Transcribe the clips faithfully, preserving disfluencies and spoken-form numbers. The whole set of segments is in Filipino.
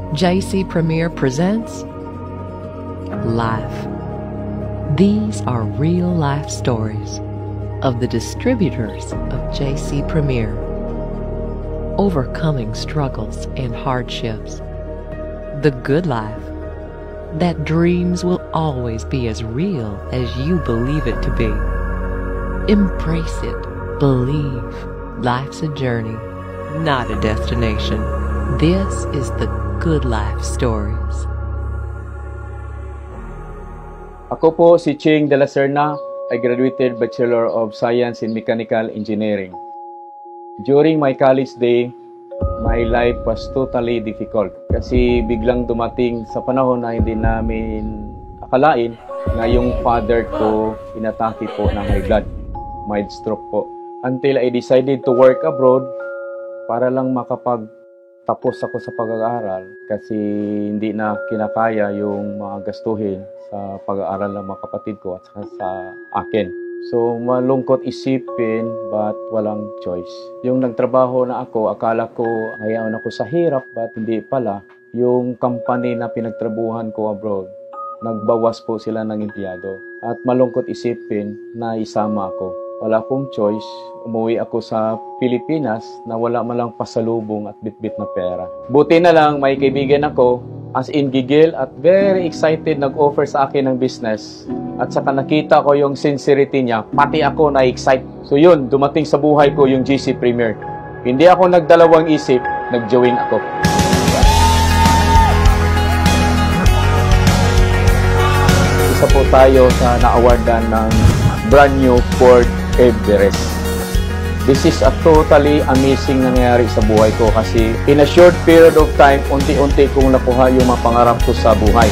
J C Premier presents Life. These are real-life stories of the distributors of J C Premier, overcoming struggles and hardships. The good life, that dreams will always be as real as you believe it to be. Embrace it. Believe. Life's a journey, not a destination. This is the Good Life Stories. Ako po si Ching de la Serna. I graduated Bachelor of Science in Mechanical Engineering. During my college day, my life was totally difficult kasi biglang dumating sa panahon na hindi namin akalain na yung father ko inatake po ng high blood, mild stroke po. Until I decided to work abroad para lang makapagtapos ako sa pag-aaral kasi hindi na kinakaya yung mga gastuhin sa pag-aaral ng mga kapatid ko at saka sa akin. So, malungkot isipin but walang choice. Yung nagtrabaho na ako, akala ko hayaan ako sa hirap but hindi pala. Yung company na pinagtrabuhan ko abroad, nagbawas po sila ng empleyado. At malungkot isipin na isama ako. Wala akong choice. Umuwi ako sa Pilipinas na wala man lang pasalubong at bitbit na pera. Buti na lang may kaibigan ako as in gigil at very excited nag-offer sa akin ng business. At saka nakita ko yung sincerity niya, pati ako na-excite. So yun, dumating sa buhay ko yung J C Premier. Hindi ako nagdalawang isip, nag-join ako. Isa po tayo sa na-awardan ng brand new Ford Everest. This is a totally amazing nangyayari sa buhay ko kasi in a short period of time, unti-unti kong nakuha yung mga pangarap ko sa buhay.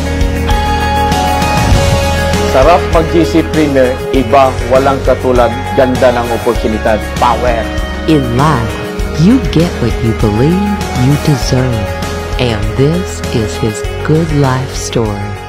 Sarap mag-J C Premier, iba, walang katulad, ganda ng oportunidad, power. In life, you get what you believe you deserve. And this is his Good Life Story.